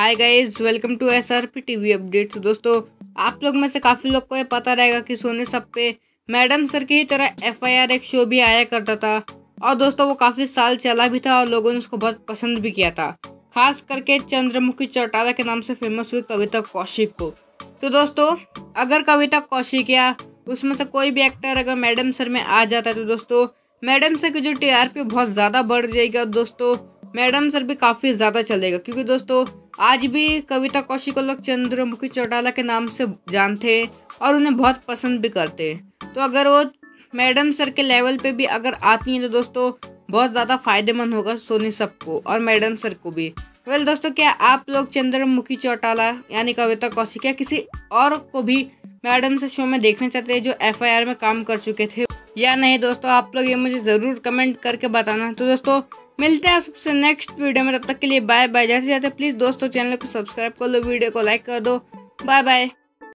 Hi guys, welcome to SRP TV update. तो दोस्तों, आप लोग में से काफ़ी लोग को ये पता रहेगा कि सोनी सब पे मैडम सर की ही तरह एफआईआर एक शो भी आया करता था। और दोस्तों, वो काफ़ी साल चला भी था और लोगों ने उसको बहुत पसंद भी किया था, खास करके चंद्रमुखी चौटाला के नाम से फेमस हुई कविता कौशिक को। तो दोस्तों, अगर कविता कौशिक या उसमें से कोई भी एक्टर अगर मैडम सर में आ जाता है तो दोस्तों, मैडम सर की जो टीआरपी बहुत ज़्यादा बढ़ जाएगी और दोस्तों मैडम सर भी काफ़ी ज़्यादा चलेगा, क्योंकि दोस्तों आज भी कविता कौशिक को लोग चंद्रमुखी चौटाला के नाम से जानते हैं और उन्हें बहुत पसंद भी करते हैं। तो अगर वो मैडम सर के लेवल पे भी अगर आती हैं तो दोस्तों बहुत ज़्यादा फायदेमंद होगा सोनी सबको और मैडम सर को भी। वेल दोस्तों, क्या आप लोग चंद्रमुखी चौटाला यानी कविता कौशिक या किसी और को भी मैडम सर शो में देखना चाहते हैं जो एफआईआर में काम कर चुके थे या नहीं? दोस्तों, आप लोग ये मुझे ज़रूर कमेंट करके बताना। तो दोस्तों, मिलते हैं आपसे नेक्स्ट वीडियो में, तब तक के लिए बाय बाय। जैसे जाते प्लीज़ दोस्तों चैनल को सब्सक्राइब कर लो, वीडियो को लाइक कर दो। Bye bye.